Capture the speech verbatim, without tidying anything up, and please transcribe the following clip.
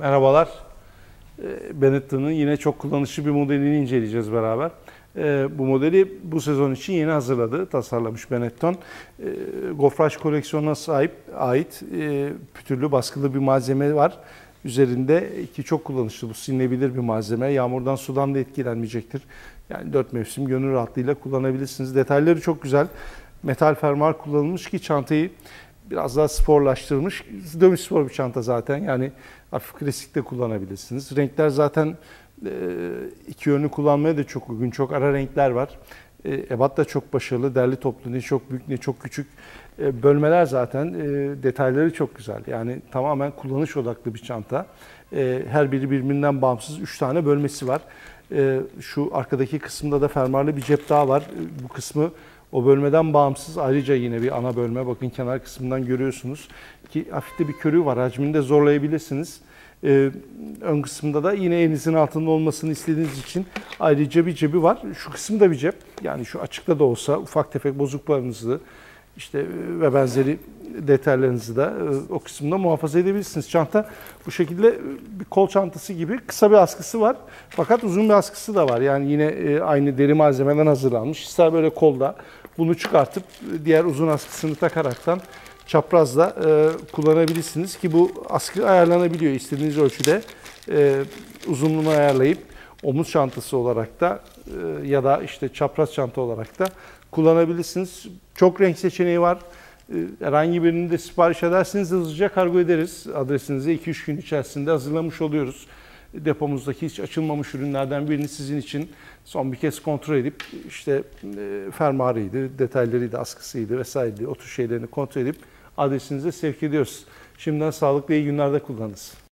Merhabalar. E, Benetta'nın yine çok kullanışlı bir modelini inceleyeceğiz beraber. E, bu modeli bu sezon için yeni hazırladı, tasarlamış Benetton. E, Gofraş koleksiyonuna sahip ait e, pütürlü baskılı bir malzeme var. Üzerinde ki çok kullanışlı, bu silinebilir bir malzeme. Yağmurdan, sudan da etkilenmeyecektir. Yani dört mevsim gönül rahatlığıyla kullanabilirsiniz. Detayları çok güzel. Metal fermuar kullanılmış ki çantayı biraz daha sporlaştırmış. Dövüş spor bir çanta zaten. Yani hafif klasik de kullanabilirsiniz. Renkler zaten iki yönlü kullanmaya da çok uygun. Çok ara renkler var. Ebat da çok başarılı. Derli toplu, ne çok büyük ne çok küçük. Bölmeler zaten detayları çok güzel. Yani tamamen kullanış odaklı bir çanta. Her biri birbirinden bağımsız üç tane bölmesi var. Şu arkadaki kısımda da fermuarlı bir cep daha var. Bu kısmı o bölmeden bağımsız, ayrıca yine bir ana bölme. Bakın kenar kısmından görüyorsunuz ki hafif de bir körüğü var. Hacmini de zorlayabilirsiniz. Ee, ön kısımda da yine elinizin altında olmasını istediğiniz için ayrıca bir cebi var. Şu kısımda bir cep. Yani şu açıkta da olsa ufak tefek bozukluklarınızı işte ve benzeri detaylarınızı da o kısımda muhafaza edebilirsiniz. Çanta bu şekilde bir kol çantası gibi kısa bir askısı var. Fakat uzun bir askısı da var. Yani yine aynı deri malzemeden hazırlanmış. İster böyle kolda bunu çıkartıp diğer uzun askısını takaraktan çaprazla e, kullanabilirsiniz ki bu askı ayarlanabiliyor istediğiniz ölçüde. E, uzunluğunu ayarlayıp omuz çantası olarak da e, ya da işte çapraz çanta olarak da kullanabilirsiniz. Çok renk seçeneği var. E, herhangi birini de sipariş ederseniz hızlıca kargo ederiz. Adresinize iki üç gün içerisinde hazırlamış oluyoruz. Depomuzdaki hiç açılmamış ürünlerden birini sizin için son bir kez kontrol edip işte e, fermuarıydı, detaylarıydı, askısıydı vesaireydi, o tür şeylerini kontrol edip adresinize sevk ediyoruz. Şimdiden sağlıklı iyi günlerde kullanınız.